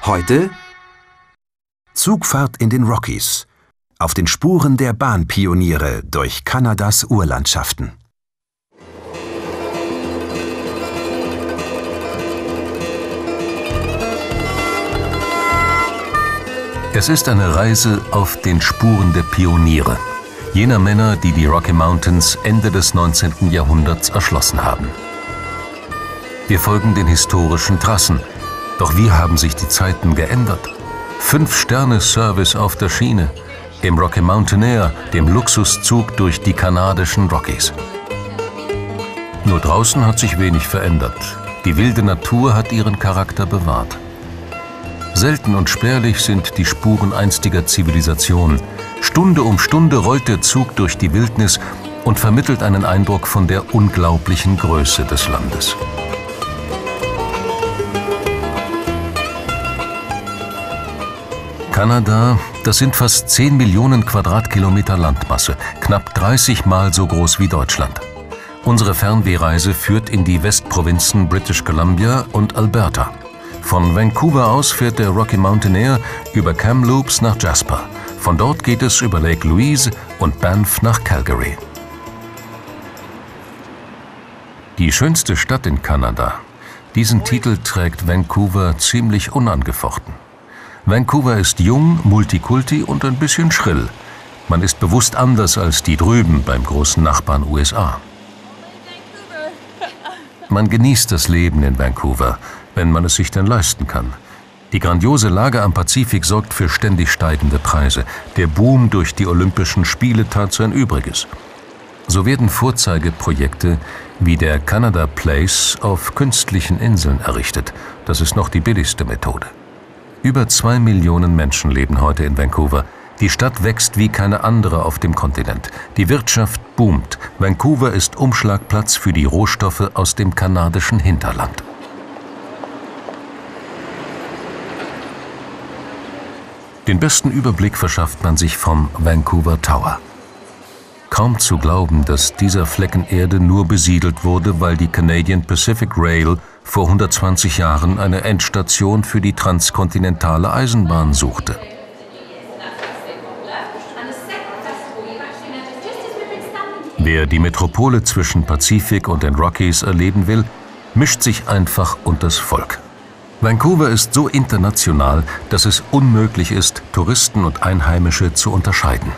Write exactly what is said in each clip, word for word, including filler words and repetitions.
Heute Zugfahrt in den Rockies, auf den Spuren der Bahnpioniere durch Kanadas Urlandschaften. Es ist eine Reise auf den Spuren der Pioniere, jener Männer, die die Rocky Mountains Ende des neunzehnten Jahrhunderts erschlossen haben. Wir folgen den historischen Trassen, doch wie haben sich die Zeiten geändert? Fünf-Sterne-Service auf der Schiene, im Rocky Mountaineer, dem Luxuszug durch die kanadischen Rockies. Nur draußen hat sich wenig verändert. Die wilde Natur hat ihren Charakter bewahrt. Selten und spärlich sind die Spuren einstiger Zivilisation. Stunde um Stunde rollt der Zug durch die Wildnis und vermittelt einen Eindruck von der unglaublichen Größe des Landes. Kanada, das sind fast zehn Millionen Quadratkilometer Landmasse, knapp dreißig Mal so groß wie Deutschland. Unsere Fernwehreise führt in die Westprovinzen British Columbia und Alberta. Von Vancouver aus fährt der Rocky Mountaineer über Kamloops nach Jasper. Von dort geht es über Lake Louise und Banff nach Calgary. Die schönste Stadt in Kanada. Diesen Titel trägt Vancouver ziemlich unangefochten. Vancouver ist jung, multikulti und ein bisschen schrill. Man ist bewusst anders als die drüben beim großen Nachbarn U S A. Man genießt das Leben in Vancouver, wenn man es sich denn leisten kann. Die grandiose Lage am Pazifik sorgt für ständig steigende Preise. Der Boom durch die Olympischen Spiele tat sein Übriges. So werden Vorzeigeprojekte wie der Canada Place auf künstlichen Inseln errichtet. Das ist noch die billigste Methode. Über zwei Millionen Menschen leben heute in Vancouver. Die Stadt wächst wie keine andere auf dem Kontinent. Die Wirtschaft boomt. Vancouver ist Umschlagplatz für die Rohstoffe aus dem kanadischen Hinterland. Den besten Überblick verschafft man sich vom Vancouver Tower. Kaum zu glauben, dass dieser Flecken Erde nur besiedelt wurde, weil die Canadian Pacific Rail vor hundertzwanzig Jahren eine Endstation für die transkontinentale Eisenbahn suchte. Wer die Metropole zwischen Pazifik und den Rockies erleben will, mischt sich einfach unters Volk. Vancouver ist so international, dass es unmöglich ist, Touristen und Einheimische zu unterscheiden.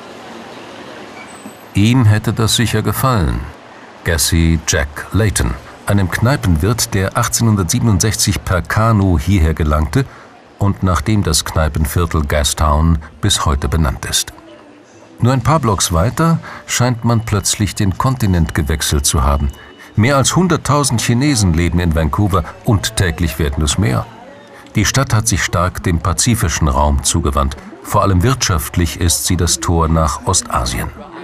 Ihm hätte das sicher gefallen. Gassi Jack Layton, einem Kneipenwirt, der achtzehnhundertsiebenundsechzig per Kanu hierher gelangte und nach dem das Kneipenviertel Gastown bis heute benannt ist. Nur ein paar Blocks weiter scheint man plötzlich den Kontinent gewechselt zu haben. Mehr als hunderttausend Chinesen leben in Vancouver und täglich werden es mehr. Die Stadt hat sich stark dem pazifischen Raum zugewandt. Vor allem wirtschaftlich ist sie das Tor nach Ostasien.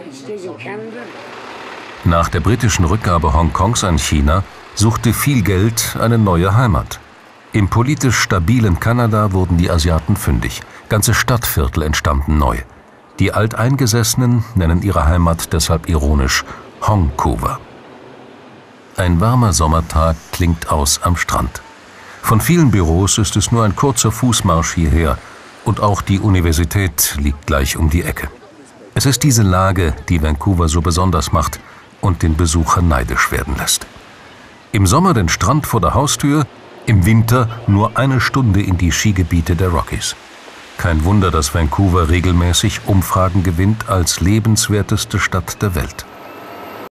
Nach der britischen Rückgabe Hongkongs an China suchte viel Geld eine neue Heimat. Im politisch stabilen Kanada wurden die Asiaten fündig. Ganze Stadtviertel entstanden neu. Die Alteingesessenen nennen ihre Heimat deshalb ironisch Hongcouver. Ein warmer Sommertag klingt aus am Strand. Von vielen Büros ist es nur ein kurzer Fußmarsch hierher und auch die Universität liegt gleich um die Ecke. Es ist diese Lage, die Vancouver so besonders macht und den Besucher neidisch werden lässt. Im Sommer den Strand vor der Haustür, im Winter nur eine Stunde in die Skigebiete der Rockies. Kein Wunder, dass Vancouver regelmäßig Umfragen gewinnt als lebenswerteste Stadt der Welt.